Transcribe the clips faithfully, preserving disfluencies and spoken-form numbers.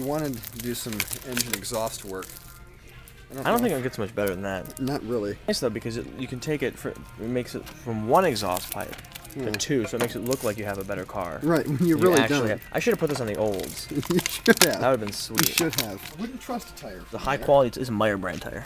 you wanted to do some engine exhaust work. I don't, I don't think it gets much better than that. Not really. Nice though, because it, you can take it, for, it makes it from one exhaust pipe Yeah. to two, so it makes it look like you have a better car. Right, when you You really actually don't. have- I should have put this on the olds. You should have. That would have been You sweet. should have. I wouldn't trust a tire. The high quality is a Meyer brand tire.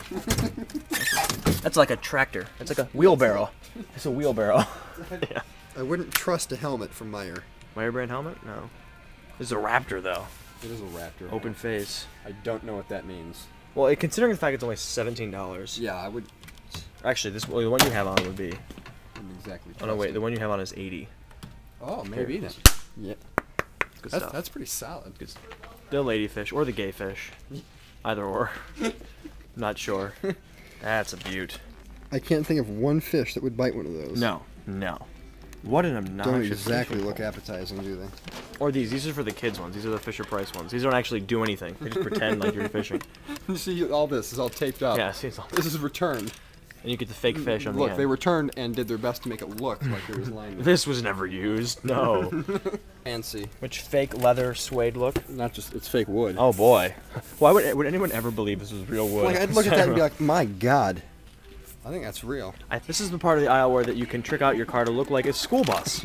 That's like a tractor. It's like a wheelbarrow. It's a wheelbarrow. Yeah. I wouldn't trust a helmet from Meyer. Meyer brand helmet? No. This is a Raptor though. It is a Raptor. Open face. I don't know what that means. Well, it, considering the fact it's only seventeen dollars. Yeah, I would. Actually, this well, the one you have on would be. Wouldn't exactly. Oh no, trust wait. it. The one you have on is eighty. Oh, maybe then. Yeah. Good That's, stuff. that's pretty solid. Good stuff. The ladyfish or the gay fish, either or. Not sure. That's a beaut. I can't think of one fish that would bite one of those. No, no. What an obnoxious. Don't exactly fish. look appetizing, do they? Or these. These are for the kids ones. These are the Fisher Price ones. These don't actually do anything. They just pretend like you're fishing. You see, all this is all taped up. Yeah, see, it's all. This is returned. And you get the fake fish on Look, the end. they returned and did their best to make it look like there was line there. This was never used. No. Fancy. Which fake leather suede look? Not just, it's fake wood. Oh boy. Why would would anyone ever believe this was real wood? Like, I'd look at that and be like, my God. I think that's real. I, this is the part of the aisle where that you can trick out your car to look like a school bus.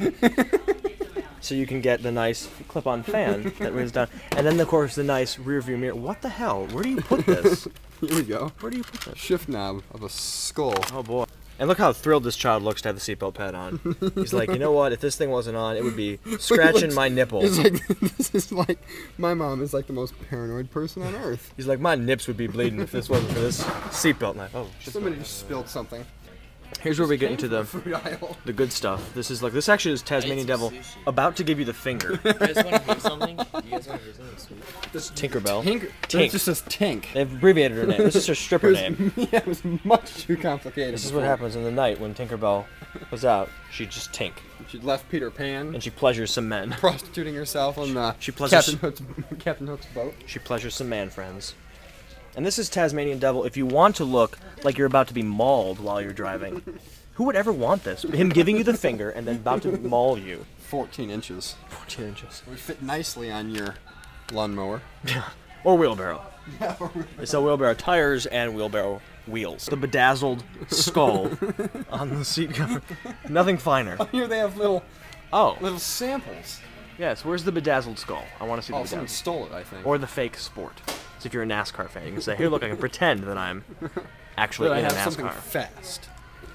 So you can get the nice clip-on fan that runs down, and then of course the nice rear-view mirror. What the hell? Where do you put this? Here we go. Where do you put this? Shift knob of a skull. Oh boy. And look how thrilled this child looks to have the seatbelt pad on. He's like, you know what? If this thing wasn't on, it would be scratching looks- my nipple. It's like, this is like, my mom is like the most paranoid person on earth. He's like, my nips would be bleeding if this wasn't for this seatbelt knife. Oh, shit. Somebody just spilled something. Here's where we get into the Food aisle. the good stuff. This is like this actually is Tasmanian Devil about to give you the finger. You guys want to hear something? You guys want to hear something sweet? This Tinkerbell. Tink. Tink. It just says Tink. They've abbreviated her name. This is her stripper It was, name. yeah, it was much too complicated. This is what before. happens in the night when Tinkerbell was out. She just tink, She left Peter Pan and she pleasures some men. prostituting herself on uh, She pleasures- Captain Hook's, Captain Hook's boat. She pleasures some man friends. And this is Tasmanian Devil. If you want to look like you're about to be mauled while you're driving, who would ever want this? Him giving you the finger and then about to maul you. fourteen inches. fourteen inches. It would fit nicely on your lawnmower. Or wheelbarrow. They sell wheelbarrow tires and wheelbarrow wheels. The bedazzled skull on the seat cover. Nothing finer. Here they have little Oh, little samples. yes. Where's the bedazzled skull? I want to see the Oh, someone bedazzled. stole it, I think. Or the fake sport. So if you're a NASCAR fan, you can say, here, look, I can pretend that I'm actually But I in a have something NASCAR. fast.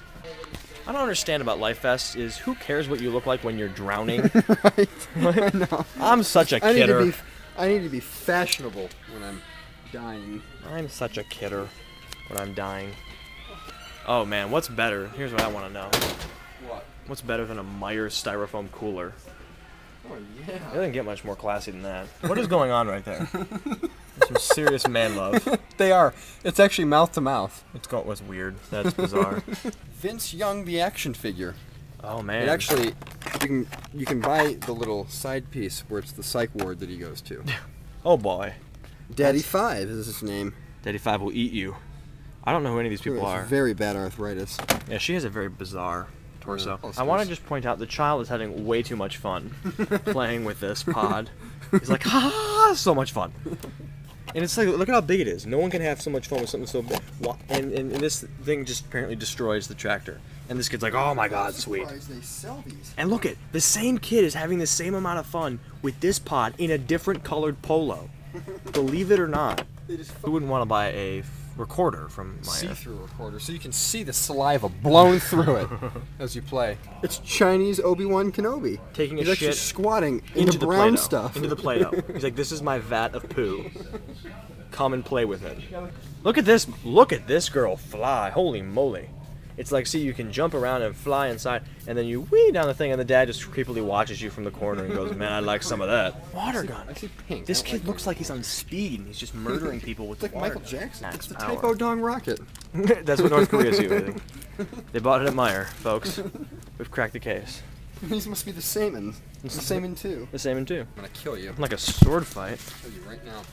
I don't understand about Life Fest is who cares what you look like when you're drowning? I know. I'm such a I need to kidder. be. I need to be fashionable when I'm dying. I'm such a kidder when I'm dying. Oh man, what's better? Here's what I want to know. What? What's better than a Myers styrofoam cooler? Oh It yeah. doesn't get much more classy than that. What is going on right there? Some serious man love. They are. It's actually mouth to mouth. It's got what's weird. That's bizarre. Vince Young, the action figure. Oh man. It actually, you can you can buy the little side piece where it's the psych ward that he goes to. Oh boy. Daddy Five is his name. Daddy Five will eat you. I don't know who any of these people He has are. very bad arthritis. Yeah, she has a very bizarre torso. Yeah, I want to also- just point out the child is having way too much fun playing with this pod. He's like, ha ha ha, so much fun. And it's like, look at how big it is. No one can have so much fun with something so big. Wha- And, and, and this thing just apparently destroys the tractor. And this kid's like, oh my god, sweet. Surprised they sell these. And look at, the same kid is having the same amount of fun with this pod in a different colored polo. Believe it or not. They just Who wouldn't want to buy a f- recorder from Meyer? see-through recorder, so you can see the saliva blown through it as you play. It's Chinese Obi-Wan Kenobi. Taking a He's actually shit squatting in into the the brown Play-Doh. stuff. Into the Play-Doh. He's like, this is my vat of poo. Come and play with it. Look at this. Look at this girl fly. Holy moly. It's like, see, you can jump around and fly inside, and then you whee down the thing, and the dad just creepily watches you from the corner and goes, man, I'd like some of that. Water gun. I see pink. This I don't kid like looks like he's on speed, and he's just murdering people with It's like the water Michael gun. Jackson. Nah, It's the power. Typo Dong rocket. That's what North Korea's using. They bought it at Meyer, folks. We've cracked the case. These must be the Saman. It's the Saman too. The same in two. I'm gonna kill you. Like a sword fight. I'll kill you right now.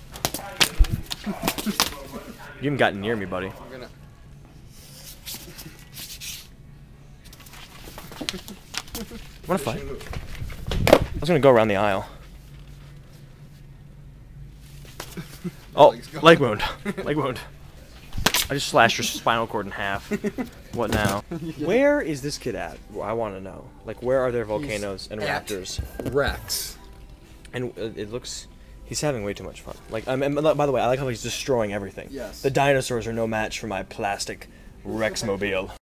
You haven't gotten near me, buddy. I'm gonna. Wanna fight? I was gonna go around the aisle. Oh, Leg's gone. leg wound. Leg wound. I just slashed your spinal cord in half. What now? Where is this kid at? I want to know. Like, where are there volcanoes and at raptors? Rex. And uh, it looks... He's having way too much fun. Like, um, and by the way, I like how he's destroying everything. Yes. The dinosaurs are no match for my plastic Rexmobile.